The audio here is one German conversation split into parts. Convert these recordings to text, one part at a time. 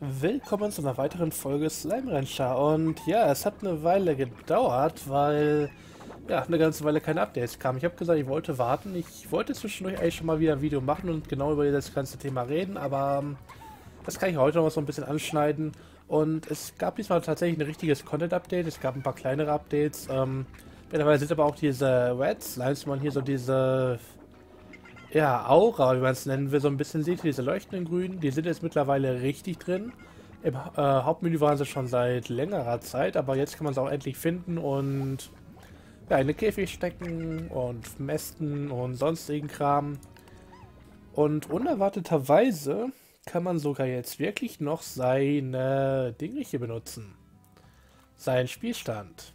Willkommen zu einer weiteren Folge Slime Rancher. Und ja, es hat eine Weile gedauert, weil ja eine ganze Weile keine Updates kamen. Ich habe gesagt, ich wollte warten. Ich wollte zwischendurch eigentlich schon mal wieder ein Video machen und genau über das ganze Thema reden, aber das kann ich heute noch mal so ein bisschen anschneiden. Und es gab diesmal tatsächlich ein richtiges Content-Update. Es gab ein paar kleinere Updates. Mittlerweile sind aber auch diese Red Slimes, wo man hier so diese ja, Aura, wie man es nennen will, so ein bisschen sieht, diese leuchtenden Grünen, die sind jetzt mittlerweile richtig drin. Im Hauptmenü waren sie schon seit längerer Zeit, aber jetzt kann man sie auch endlich finden und ja, in den Käfig stecken und mästen und sonstigen Kram. Und unerwarteterweise kann man sogar jetzt wirklich noch seine Dinge hier benutzen. Seinen Spielstand.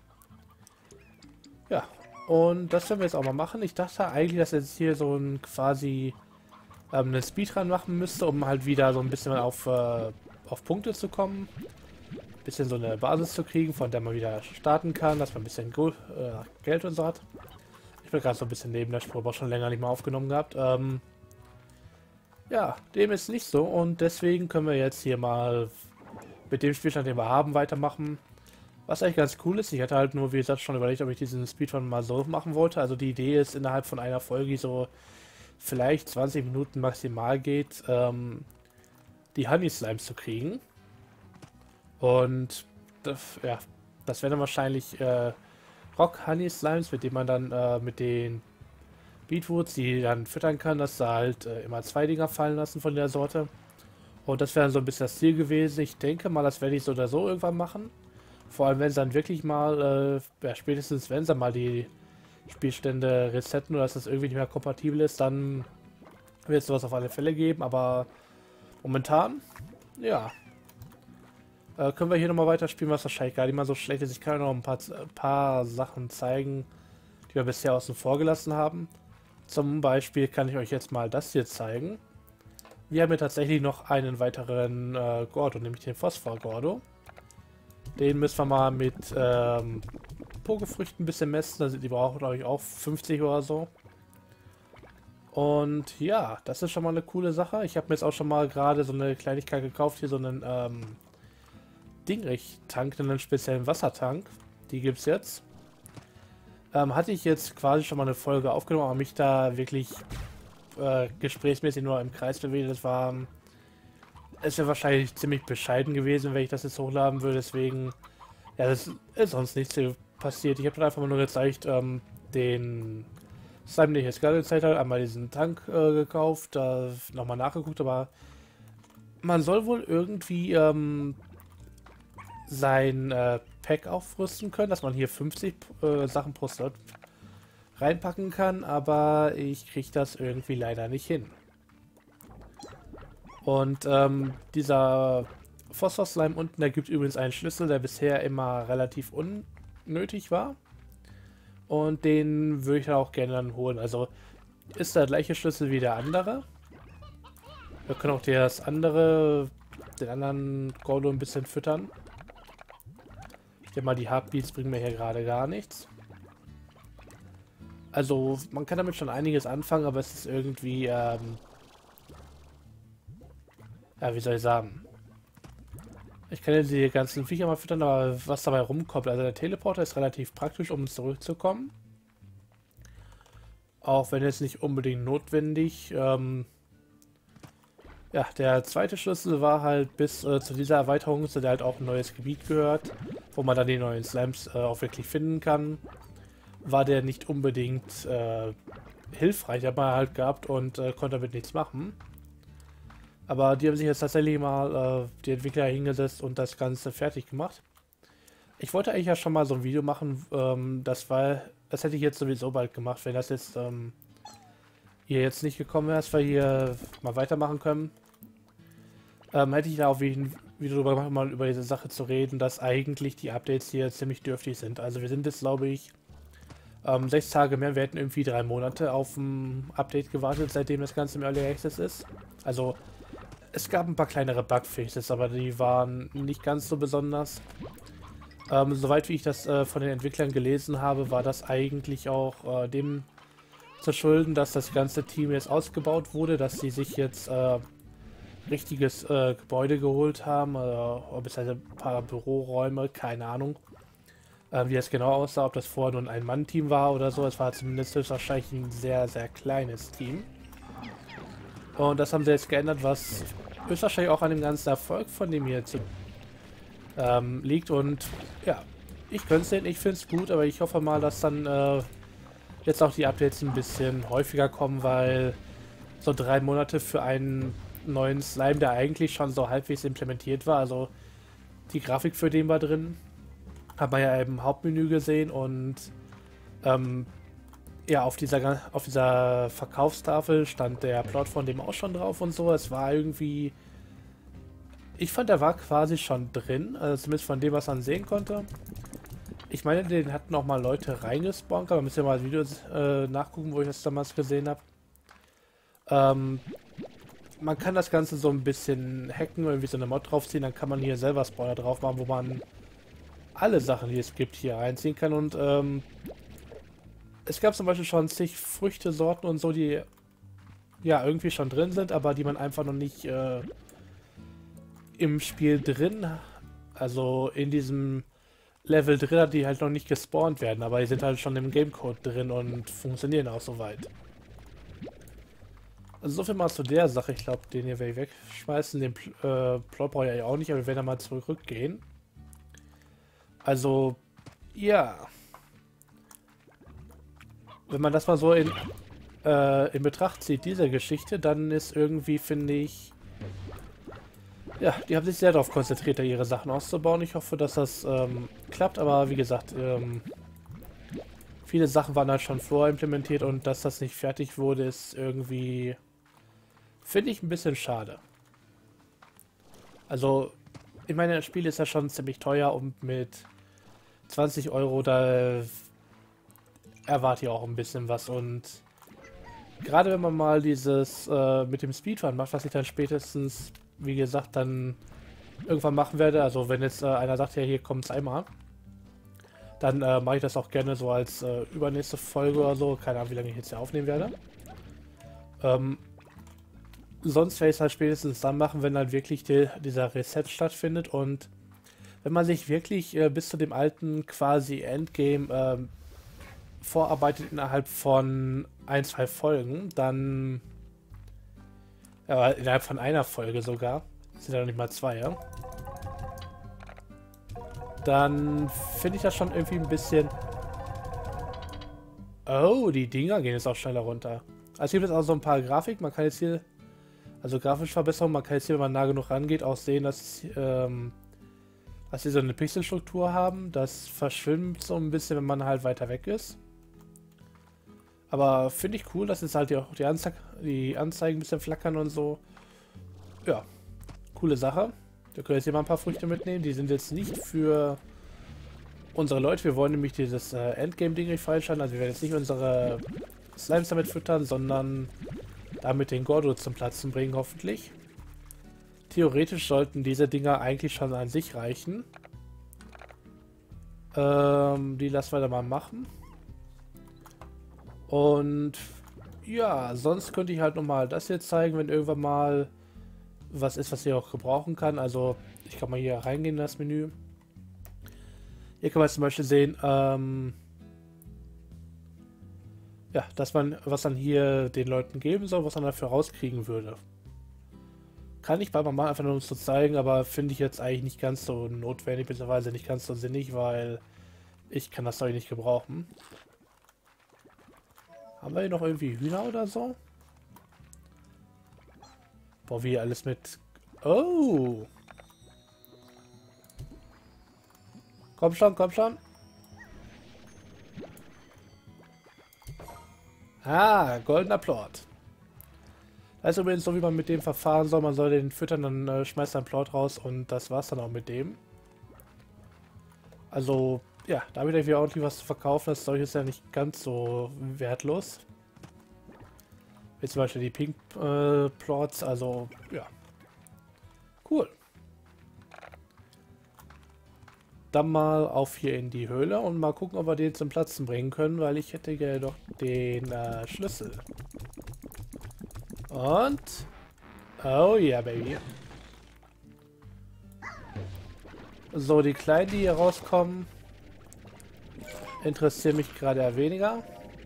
Ja, und das werden wir jetzt auch mal machen. Ich dachte eigentlich, dass jetzt hier so ein quasi einen Speedrun machen müsste, um halt wieder so ein bisschen auf Punkte zu kommen. Ein bisschen so eine Basis zu kriegen, von der man wieder starten kann, dass man ein bisschen Geld und so hat. Ich bin gerade so ein bisschen neben der Spur, aber auch schon länger nicht mehr aufgenommen gehabt. Ja, dem ist nicht so und deswegen können wir jetzt hier mal mit dem Spielstand, den wir haben, weitermachen. Was eigentlich ganz cool ist, ich hatte halt nur, wie gesagt, schon überlegt, ob ich diesen Speedrun mal so machen wollte. Also die Idee ist, innerhalb von einer Folge, die so vielleicht 20 Minuten maximal geht, die Honey Slimes zu kriegen. Und ja, das wären dann wahrscheinlich Rock Honey Slimes, mit denen man dann mit den Beetwoods, die dann füttern kann, dass sie halt immer zwei Dinger fallen lassen von der Sorte. Und das wäre dann so ein bisschen das Ziel gewesen. Ich denke mal, das werde ich so oder so irgendwann machen. Vor allem, wenn sie dann wirklich mal, ja, spätestens wenn sie mal die Spielstände resetten oder dass das irgendwie nicht mehr kompatibel ist, dann wird es sowas auf alle Fälle geben. Aber momentan, ja, können wir hier nochmal weiterspielen, was wahrscheinlich gar nicht mal so schlecht ist. Ich kann noch ein paar Sachen zeigen, die wir bisher außen vor gelassen haben. Zum Beispiel kann ich euch jetzt mal das hier zeigen. Wir haben hier tatsächlich noch einen weiteren Gordo, nämlich den Phosphor-Gordo. Den müssen wir mal mit Pokefrüchten ein bisschen messen. Also die brauchen, glaube ich, auch 50 oder so. Und ja, das ist schon mal eine coole Sache. Ich habe mir jetzt auch schon mal gerade so eine Kleinigkeit gekauft. Hier so einen Dingrig-Tank, einen speziellen Wassertank. Die gibt es jetzt. Hatte ich jetzt quasi schon mal eine Folge aufgenommen, aber mich da wirklich gesprächsmäßig nur im Kreis bewegt. Das war... Es wäre wahrscheinlich ziemlich bescheiden gewesen, wenn ich das jetzt hochladen würde, deswegen, ja, das ist sonst nichts passiert. Ich habe dann einfach mal nur gezeigt, den Slime, den ich jetzt gerade gezeigt habe, einmal diesen Tank gekauft, nochmal nachgeguckt, aber man soll wohl irgendwie sein Pack aufrüsten können, dass man hier 50 Sachen pro Slot reinpacken kann, aber ich kriege das irgendwie leider nicht hin. Und dieser Phosphor-Slime unten, der gibt übrigens einen Schlüssel, der bisher immer relativ unnötig war. Und den würde ich dann auch gerne dann holen. Also ist der gleiche Schlüssel wie der andere. Wir können auch den anderen Gordo ein bisschen füttern. Ich denke mal, die Heartbeats bringen mir hier gerade gar nichts. Also man kann damit schon einiges anfangen, aber es ist irgendwie... ja, wie soll ich sagen? Ich kann jetzt die ganzen Viecher mal füttern, aber was dabei rumkommt. Also der Teleporter ist relativ praktisch, um zurückzukommen. Auch wenn jetzt nicht unbedingt notwendig. Ja, der zweite Schlüssel war halt bis zu dieser Erweiterung, zu der halt auch ein neues Gebiet gehört, wo man dann die neuen Slimes auch wirklich finden kann. War der nicht unbedingt hilfreich, hat man halt gehabt und konnte damit nichts machen. Aber die haben sich jetzt tatsächlich mal die Entwickler hingesetzt und das Ganze fertig gemacht. Ich wollte eigentlich ja schon mal so ein Video machen, das hätte ich jetzt sowieso bald gemacht, wenn das jetzt hier jetzt nicht gekommen wäre, dass wir hier mal weitermachen können. Hätte ich da auch ein Video darüber gemacht, mal über diese Sache zu reden, dass eigentlich die Updates hier ziemlich dürftig sind. Also wir sind jetzt, glaube ich, 6 Tage mehr. Wir hätten irgendwie 3 Monate auf ein Update gewartet, seitdem das Ganze im Early Access ist. Also es gab ein paar kleinere Bugfixes, aber die waren nicht ganz so besonders. Soweit wie ich das von den Entwicklern gelesen habe, war das eigentlich auch dem zu schulden, dass das ganze Team jetzt ausgebaut wurde, dass sie sich jetzt richtiges Gebäude geholt haben, oder beziehungsweise ein paar Büroräume, keine Ahnung, wie es genau aussah, ob das vorher nur ein Ein-Mann-Team war oder so. Es war zumindest höchstwahrscheinlich ein sehr, sehr kleines Team. Und das haben sie jetzt geändert, was höchstwahrscheinlich auch an dem ganzen Erfolg von dem hier liegt. Und ja, ich gönn's denen, ich finde es gut, aber ich hoffe mal, dass dann jetzt auch die Updates ein bisschen häufiger kommen, weil so 3 Monate für einen neuen Slime, der eigentlich schon so halbwegs implementiert war, also die Grafik für den war drin, hat man ja im Hauptmenü gesehen und ja, auf dieser Verkaufstafel stand der Plot von dem auch schon drauf und so. Es war irgendwie, ich fand, der war quasi schon drin, also zumindest von dem, was man sehen konnte. Ich meine, den hatten auch mal Leute reingespawnt, aber müsst ihr mal Videos nachgucken, wo ich das damals gesehen habe. Man kann das Ganze so ein bisschen hacken, irgendwie so eine Mod draufziehen, dann kann man hier selber Spawner drauf machen, wo man alle Sachen, die es gibt, hier reinziehen kann. Und es gab zum Beispiel schon zig Früchtesorten und so, die ja irgendwie schon drin sind, aber die man einfach noch nicht im Spiel drin, also in diesem Level drin hat, die halt noch nicht gespawnt werden, aber die sind halt schon im Gamecode drin und funktionieren auch soweit. Also so viel mal zu der Sache. Ich glaube, den hier werde ich wegschmeißen. Den Plot brauche ich ja auch nicht, aber wir werden da mal zurückgehen. Also, ja. Wenn man das mal so in Betracht zieht, diese Geschichte, dann ist irgendwie, finde ich, ja, die haben sich sehr darauf konzentriert, da ihre Sachen auszubauen. Ich hoffe, dass das klappt, aber wie gesagt, viele Sachen waren halt schon vorimplementiert und dass das nicht fertig wurde, ist irgendwie, finde ich, ein bisschen schade. Also, ich meine, das Spiel ist ja schon ziemlich teuer und mit 20 Euro, da erwarte ich auch ein bisschen was. Und gerade wenn man mal dieses mit dem Speedrun macht, was ich dann spätestens, wie gesagt, dann irgendwann machen werde, also wenn jetzt einer sagt, ja, hier kommt's einmal, dann mache ich das auch gerne so als übernächste Folge oder so, keine Ahnung, wie lange ich jetzt hier aufnehmen werde. Sonst werde ich es halt spätestens dann machen, wenn dann wirklich dieser Reset stattfindet und wenn man sich wirklich bis zu dem alten quasi Endgame vorarbeitet innerhalb von 1, 2 Folgen, dann innerhalb von einer Folge sogar, das sind ja noch nicht mal 2, ja? Dann finde ich das schon irgendwie ein bisschen... Oh, die Dinger gehen jetzt auch schneller runter. Also hier gibt es auch so ein paar Grafiken, man kann jetzt hier, also grafische Verbesserungen, man kann jetzt hier, wenn man nah genug rangeht, auch sehen, dass sie so eine Pixelstruktur haben. Das verschwimmt so ein bisschen, wenn man halt weiter weg ist. Aber finde ich cool, dass jetzt halt auch die Anzeigen ein bisschen flackern und so. Ja, coole Sache. Wir können jetzt hier mal ein paar Früchte mitnehmen. Die sind jetzt nicht für unsere Leute. Wir wollen nämlich dieses Endgame-Ding nicht freischalten. Also wir werden jetzt nicht unsere Slimes damit füttern, sondern damit den Gordo zum Platzen bringen, hoffentlich. Theoretisch sollten diese Dinger eigentlich schon an sich reichen. Die lassen wir da mal machen. Und ja, sonst könnte ich halt nochmal das hier zeigen, wenn irgendwann mal was ist, was ich auch gebrauchen kann. Also ich kann mal hier reingehen in das Menü. Hier kann man zum Beispiel sehen, ja, dass man, was man hier den Leuten geben soll, was man dafür rauskriegen würde. Kann ich bei mal einfach nur so zeigen, aber finde ich jetzt eigentlich nicht ganz so notwendig, beziehungsweise nicht ganz so sinnig, weil ich kann das Zeug nicht gebrauchen. Haben wir hier noch irgendwie Hühner oder so? Boah, wie alles mit... Oh! Komm schon, komm schon! Ah, goldener Plot. Das ist übrigens so, wie man mit dem verfahren soll. Man soll den füttern, dann schmeißt er einen Plot raus und das war's dann auch mit dem. Also, ja, damit wieder ordentlich was zu verkaufen. Das Zeug ist ja nicht ganz so wertlos. Wie zum Beispiel die Pink Plots, also, ja. Cool. Dann mal auf hier in die Höhle und mal gucken, ob wir den zum Platzen bringen können, weil ich hätte ja doch den Schlüssel. Und Oh ja, Baby. So, die Kleinen, die hier rauskommen, interessieren mich gerade eher weniger.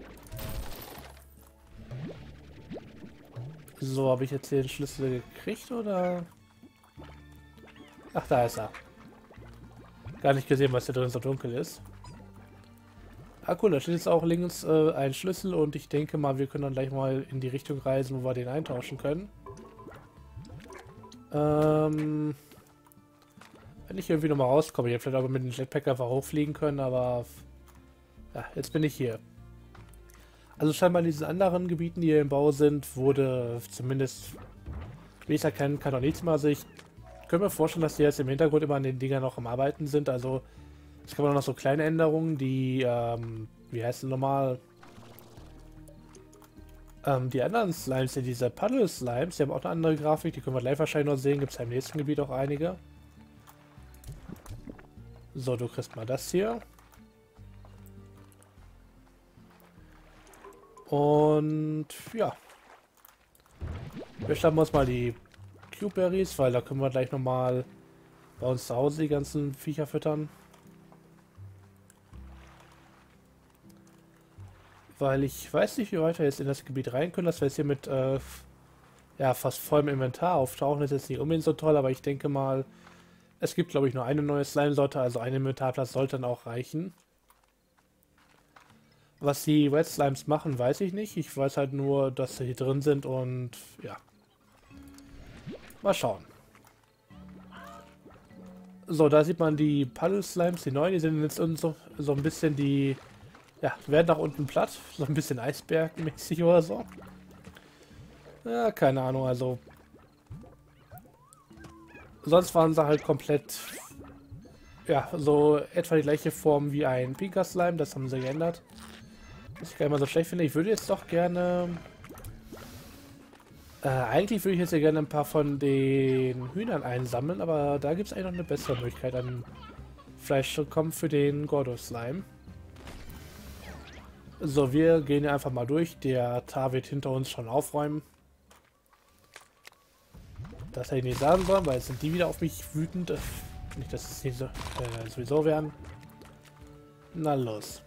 So, habe ich jetzt hier den Schlüssel gekriegt, oder? Ach, da ist er. Gar nicht gesehen, was hier drin so dunkel ist. Ah, cool, da steht jetzt auch links ein Schlüssel und ich denke mal, wir können dann gleich mal in die Richtung reisen, wo wir den eintauschen können. Wenn ich irgendwie nochmal rauskomme, ich hätte vielleicht aber mit dem Jetpack einfach hochfliegen können, aber ja, jetzt bin ich hier. Also scheinbar in diesen anderen Gebieten, die hier im Bau sind, wurde zumindest, wie ich es erkennen kann, noch nichts mehr. Also ich könnte mir vorstellen, dass die jetzt im Hintergrund immer an den Dingern noch am Arbeiten sind. Also es gibt auch noch so kleine Änderungen, die, wie heißt es nochmal? Die anderen Slimes, diese Paddle-Slimes, die haben auch eine andere Grafik, die können wir gleich wahrscheinlich noch sehen. Gibt es ja im nächsten Gebiet auch einige. So, du kriegst mal das hier. Und ja. Wir schnappen uns mal die Cuberries, weil da können wir gleich nochmal bei uns zu Hause die ganzen Viecher füttern. Weil ich weiß nicht, wie weit wir jetzt in das Gebiet rein können, dass wir jetzt hier mit ja, fast vollem Inventar auftauchen. Das ist jetzt nicht unbedingt so toll, aber ich denke mal, es gibt, glaube ich, nur eine neue Slime-Sorte, also ein Inventarplatz sollte dann auch reichen. Was die Red Slimes machen, weiß ich nicht. Ich weiß halt nur, dass sie hier drin sind und ja. Mal schauen. So, da sieht man die Puddle Slimes, die neuen, die sind jetzt so ein bisschen die, ja, werden nach unten platt, so ein bisschen Eisbergmäßig oder so. Ja, keine Ahnung, also sonst waren sie halt komplett, ja, so etwa die gleiche Form wie ein Pinker Slime, das haben sie geändert. Was ich gar nicht mal so schlecht finde. Ich würde jetzt doch gerne, eigentlich würde ich jetzt ja gerne ein paar von den Hühnern einsammeln, aber da gibt es eigentlich noch eine bessere Möglichkeit, an Fleisch zu kommen für den Gordo Slime. So, wir gehen hier einfach mal durch. Der Tar wird hinter uns schon aufräumen. Das hätte ich nicht sagen sollen, weil jetzt sind die wieder auf mich wütend. Nicht, dass es nicht so, sowieso werden. Na los.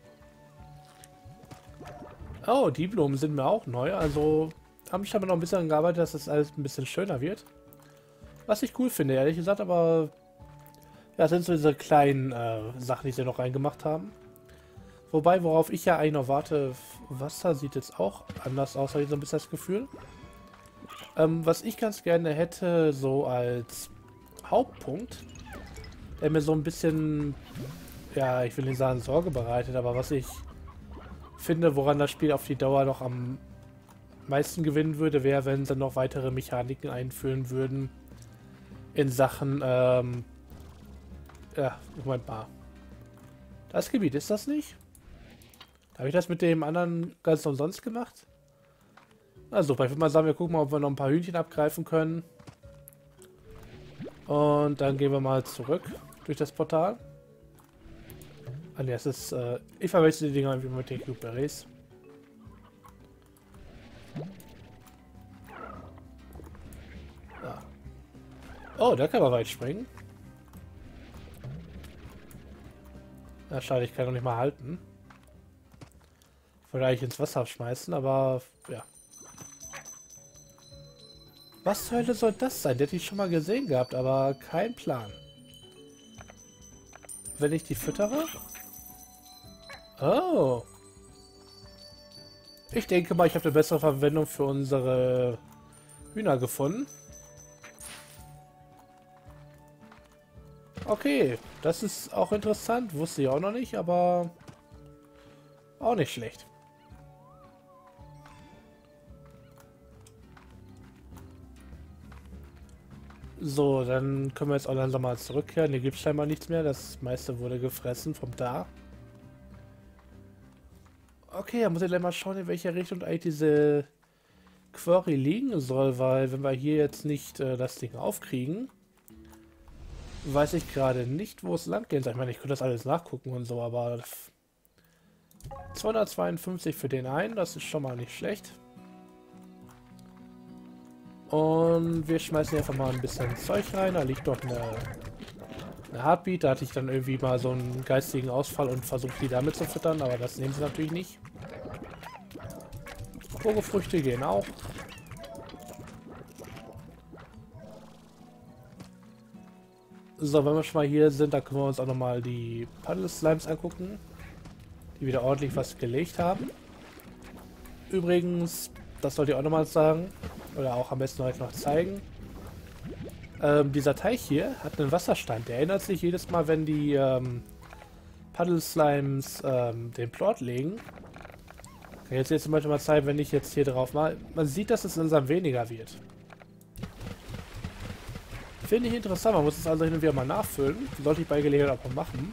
Oh, die Blumen sind mir auch neu. Also haben ich aber noch ein bisschen gearbeitet, dass das alles ein bisschen schöner wird. Was ich cool finde, ehrlich gesagt, aber ja, das sind so diese kleinen Sachen, die sie noch reingemacht haben. Wobei, worauf ich ja eigentlich noch warte, Wasser sieht jetzt auch anders aus, habe ich so ein bisschen das Gefühl. Was ich ganz gerne hätte, so als Hauptpunkt, der mir so ein bisschen, ja, ich will nicht sagen Sorge bereitet, aber was ich finde, woran das Spiel auf die Dauer noch am meisten gewinnen würde, wäre, wenn sie noch weitere Mechaniken einführen würden in Sachen, ja, Moment mal. Das Gebiet, ist das nicht? Habe ich das mit dem anderen ganz umsonst gemacht? Na super, ich würde mal sagen, wir gucken mal, ob wir noch ein paar Hühnchen abgreifen können. Und dann gehen wir mal zurück durch das Portal. Ah ne, es ist, ich verwechsel die Dinger irgendwie mit den Cuberries. Ja. Oh, da kann man weit springen. Na schade, ich kann noch nicht mal halten. Vielleicht ins Wasser schmeißen, aber ja. Was zur Hölle soll das sein? Der hätte ich schon mal gesehen gehabt, aber kein Plan. Wenn ich die füttere? Oh. Ich denke mal, ich habe eine bessere Verwendung für unsere Hühner gefunden. Okay, das ist auch interessant. Wusste ich auch noch nicht, aber auch nicht schlecht. So, dann können wir jetzt auch langsam mal zurückkehren. Hier gibt es scheinbar nichts mehr. Das meiste wurde gefressen vom Da. Okay, dann muss ich gleich mal schauen, in welche Richtung eigentlich diese Quarry liegen soll, weil wenn wir hier jetzt nicht das Ding aufkriegen, weiß ich gerade nicht, wo es lang gehen soll. Ich meine, ich könnte das alles nachgucken und so, aber 252 für den einen, das ist schon mal nicht schlecht. Und wir schmeißen hier einfach mal ein bisschen Zeug rein. Da liegt noch eine Heartbeat. Da hatte ich dann irgendwie mal so einen geistigen Ausfall und versucht, die damit zu füttern. Aber das nehmen sie natürlich nicht. Vogelfrüchte gehen auch. So, wenn wir schon mal hier sind, da können wir uns auch nochmal die Puddle Slimes angucken. Die wieder ordentlich was gelegt haben. Übrigens, das sollte ich auch nochmal sagen. Oder auch am besten heute noch zeigen. Dieser Teich hier hat einen Wasserstand. Der ändert sich jedes Mal, wenn die Puddle Slimes den Plot legen. Kann ich jetzt zum Beispiel mal zeigen, wenn ich jetzt hier drauf mal. Man sieht, dass es langsam weniger wird. Finde ich interessant. Man muss es also hin und wieder mal nachfüllen. Sollte ich bei Gelegenheit auch mal machen.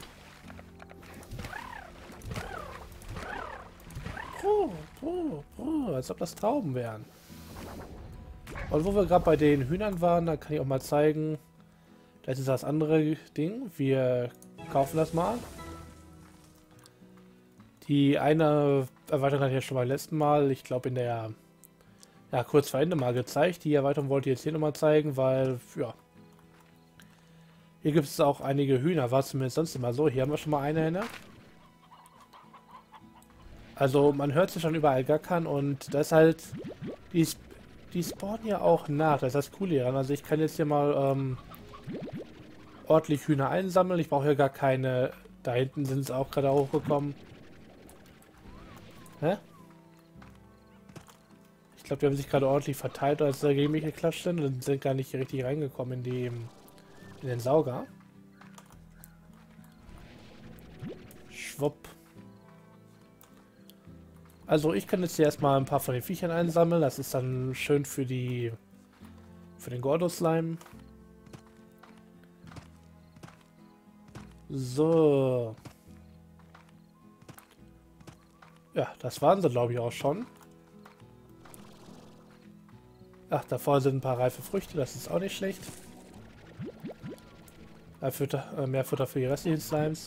Als ob das Trauben wären. Und wo wir gerade bei den Hühnern waren, da kann ich auch mal zeigen. Das ist das andere Ding. Wir kaufen das mal. Die eine Erweiterung hatte ich ja schon beim letzten Mal, ich glaube in der, ja, kurz vor Ende mal gezeigt. Die Erweiterung wollte ich jetzt hier nochmal zeigen, weil, ja. Hier gibt es auch einige Hühner, war zumindest sonst immer so. Hier haben wir schon mal eine Henne. Also man hört sie schon überall gackern und das ist halt, die spawnen ja auch nach, das ist das Coole daran. Also ich kann jetzt hier mal ordentlich Hühner einsammeln, ich brauche ja gar keine, da hinten sind sie auch gerade hochgekommen. Hä? Ich glaube, die haben sich gerade ordentlich verteilt, als sie gegen mich geklatscht sind und sind gar nicht richtig reingekommen in den Sauger. Schwupp. Also ich kann jetzt hier erstmal ein paar von den Viechern einsammeln. Das ist dann schön für den Gordo-Slime. So. Ja, das waren sie, glaube ich, auch schon. Ach, davor sind ein paar reife Früchte. Das ist auch nicht schlecht. Mehr Futter für die restlichen Slimes.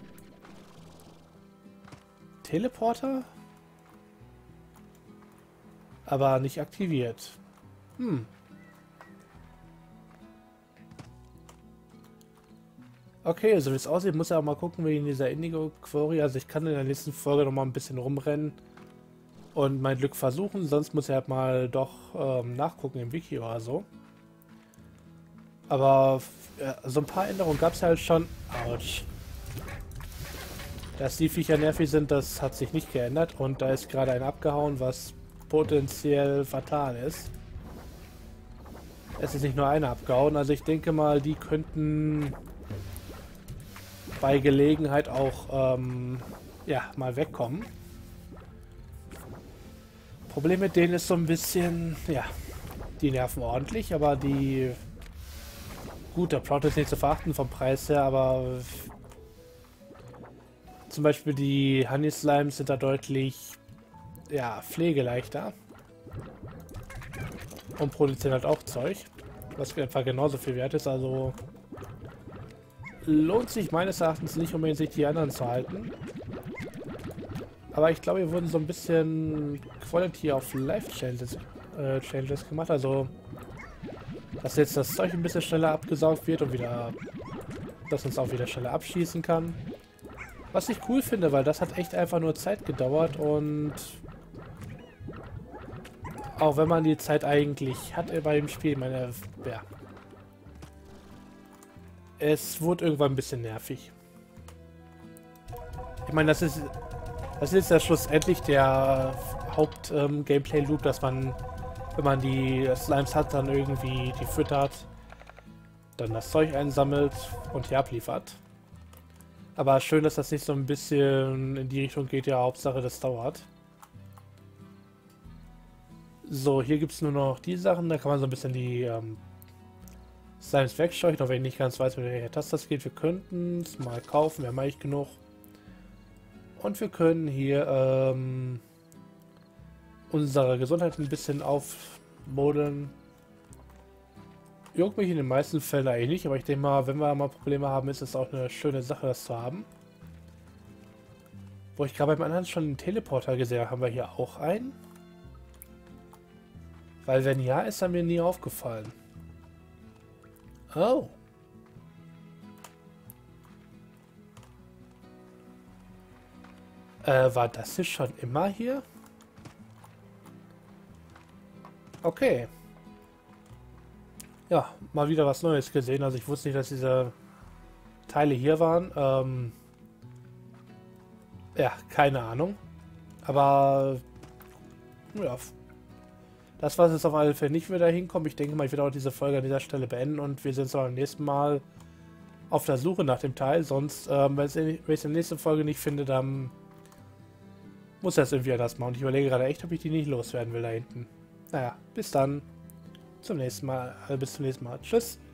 Teleporter? Aber nicht aktiviert. Okay, so wie es aussieht, muss ja auch mal gucken, wie in dieser Indigo Quarry. Also ich kann in der nächsten Folge noch mal ein bisschen rumrennen und mein Glück versuchen. Sonst muss ich halt mal doch nachgucken im Wiki oder so. Aber ja, so ein paar Änderungen gab es halt schon. Autsch. Dass die Viecher nervig sind, das hat sich nicht geändert. Und da ist gerade ein abgehauen, was potenziell fatal ist. Es ist nicht nur einer abgehauen. Also ich denke mal, die könnten bei Gelegenheit auch ja, mal wegkommen. Problem mit denen ist so ein bisschen, ja, die nerven ordentlich, aber die... Gut, der Plot ist nicht zu verachten vom Preis her, aber zum Beispiel die Honey Slimes sind da deutlich, ja, pflegeleichter und produzieren halt auch Zeug, was etwa genauso viel wert ist, also lohnt sich meines Erachtens nicht unbedingt, sich die anderen zu halten. Aber ich glaube, hier wurden so ein bisschen Quality of Life Changes gemacht, also dass jetzt das Zeug ein bisschen schneller abgesaugt wird und wieder, dass uns auch wieder schneller abschießen kann. Was ich cool finde, weil das hat echt einfach nur Zeit gedauert und auch wenn man die Zeit eigentlich hat bei dem Spiel, meine, ja, es wurde irgendwann ein bisschen nervig. Ich meine, das ist ja schlussendlich der Haupt-Gameplay-Loop, dass man, wenn man die Slimes hat, dann irgendwie die füttert, dann das Zeug einsammelt und hier abliefert. Aber schön, dass das nicht so ein bisschen in die Richtung geht, ja, Hauptsache das dauert. So, hier gibt es nur noch die Sachen, da kann man so ein bisschen die Slimes wegscheuchen, auch wenn ich nicht ganz weiß, mit welcher Taste das geht. Wir könnten es mal kaufen, wir haben eigentlich genug. Und wir können hier unsere Gesundheit ein bisschen aufmodeln. Juckt mich in den meisten Fällen eigentlich nicht, aber ich denke mal, wenn wir mal Probleme haben, ist es auch eine schöne Sache, das zu haben. Wo ich gerade beim anderen schon einen Teleporter gesehen habe, haben wir hier auch einen. Weil wenn ja, ist er mir nie aufgefallen. Oh. War das hier schon immer hier? Okay. Ja, mal wieder was Neues gesehen. Also ich wusste nicht, dass diese Teile hier waren. Ja, keine Ahnung. Aber ja, das war es jetzt auf alle Fälle nicht wieder hinkommen. Ich denke mal, ich werde auch diese Folge an dieser Stelle beenden und wir sehen uns beim nächsten Mal auf der Suche nach dem Teil. Sonst, wenn ich es in der nächsten Folge nicht finde, dann muss das irgendwie anders machen. Und ich überlege gerade echt, ob ich die nicht loswerden will da hinten. Naja, bis dann. Bis zum nächsten Mal. Tschüss.